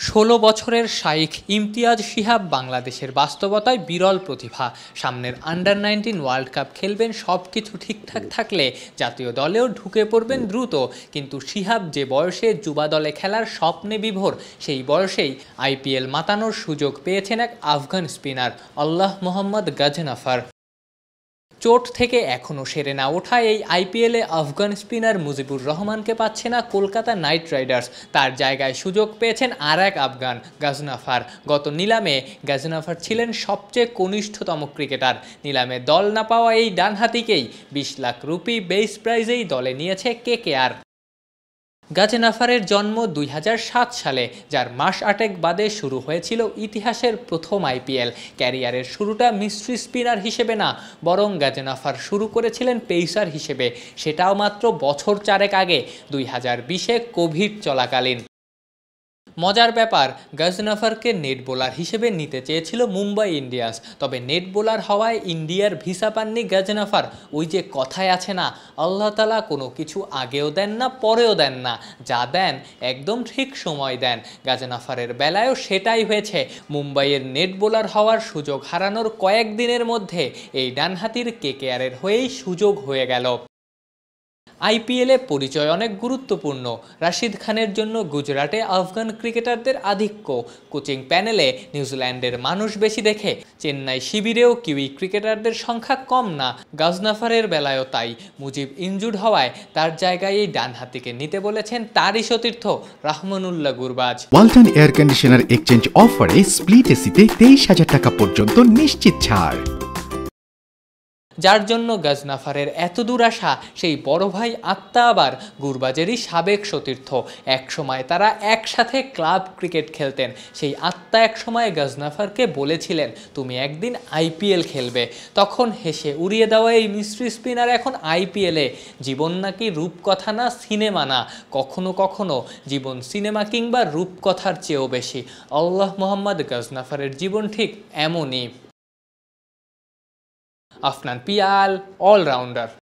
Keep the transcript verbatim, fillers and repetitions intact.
ষোলো বছরের শাইখ ইমতিয়াজ শিহাব বাংলাদেশের বাস্তবতায় বিরল প্রতিভা। সামনের আন্ডার নাইনটিন ওয়ার্ল্ড কাপ খেলবেন, সব কিছু ঠিকঠাক থাকলে জাতীয় দলেও ঢুকে পড়বেন দ্রুত। কিন্তু শিহাব যে বয়সে যুবা দলে খেলার স্বপ্নে বিভোর, সেই বয়সেই আইপিএল মাতানোর সুযোগ পেয়েছেন এক আফগান স্পিনার আল্লাহ মোহাম্মদ গজনফর। চোট থেকে এখনও সেরে না ওঠা এই আইপিএলে আফগান স্পিনার মুজিবুর রহমানকে পাচ্ছে না কলকাতা নাইট রাইডার্স। তার জায়গায় সুযোগ পেয়েছেন আর এক আফগান, গজনফর। গত নিলামে গজনফর ছিলেন সবচেয়ে কনিষ্ঠতম ক্রিকেটার। নিলামে দল না পাওয়া এই ডানহাতিকেই বিশ লাখ রুপি বেস প্রাইজেই দলে নিয়েছে কেকেআর। গজনফরের জন্ম দুই হাজার সাত সালে, যার মাস আটেক বাদে শুরু হয়েছিল ইতিহাসের প্রথম আইপিএল। ক্যারিয়ারের শুরুটা মিস্ট্রি স্পিনার হিসেবে না, বরং গজনফর শুরু করেছিলেন পেসার হিসেবে, সেটাও মাত্র বছর চারেক আগে, দুই হাজার বিশে কোভিড চলাকালীন। মজার ব্যাপার, গজনফরকে নেট বোলার হিসেবে নিতে চেয়েছিল মুম্বাই ইন্ডিয়ান্স, তবে নেট বোলার হওয়ায় ইন্ডিয়ার ভিসা পাননি গজনফর। ওই যে কথায় আছে না, আল্লাহ তাআলা কোনো কিছু আগেও দেন না পরেও দেন না, যা দেন একদম ঠিক সময় দেন। গজনফরের বেলায়ও সেটাই হয়েছে। মুম্বাইয়ের নেট বোলার হওয়ার সুযোগ হারানোর কয়েকদিনের মধ্যে এই ডানহাতির কেকেআরের হয়েই সুযোগ হয়ে গেল। আইপিএলে পরিচয় অনেক গুরুত্বপূর্ণ। রাশিদ খানের জন্য গুজরাটে আফগান ক্রিকেটারদের আধিক্য, কোচিং প্যানেলে নিউজিল্যান্ডের মানুষ বেশি দেখে চেন্নাই শিবিরেও কিউই ক্রিকেটারদের সংখ্যা কম না। গজনফরের বেলায়ও তাই। মুজিব ইনজুর্ড হওয়ায় তার জায়গায় এই ডানহাতিকে নিতে বলেছেন তারই সতীর্থ Rahmanullah Gurbaz. Walton air conditioner exchange অফারে স্প্লিট এসিতে তেইশ হাজার টাকা পর্যন্ত নিশ্চিত ছাড়। যার জন্য গজনফরের এত দূর আসা, সেই বড় ভাই আত্মা আবার গুরবাজেরই সাবেক সতীর্থ। এক সময় তারা একসাথে ক্লাব ক্রিকেট খেলতেন। সেই আত্মা এক সময় গজনফরকে বলেছিলেন, তুমি একদিন আইপিএল খেলবে। তখন হেসে উড়িয়ে দেওয়া এই মিস্ট্রি স্পিনার এখন আইপিএলে। জীবন নাকি রূপকথা না, সিনেমা না, কখনো কখনো জীবন সিনেমা কিংবা রূপকথার চেয়েও বেশি। আল্লাহ মোহাম্মদ গজনফরের জীবন ঠিক এমনই। আফনান পিয়াল, অলরাউন্ডার।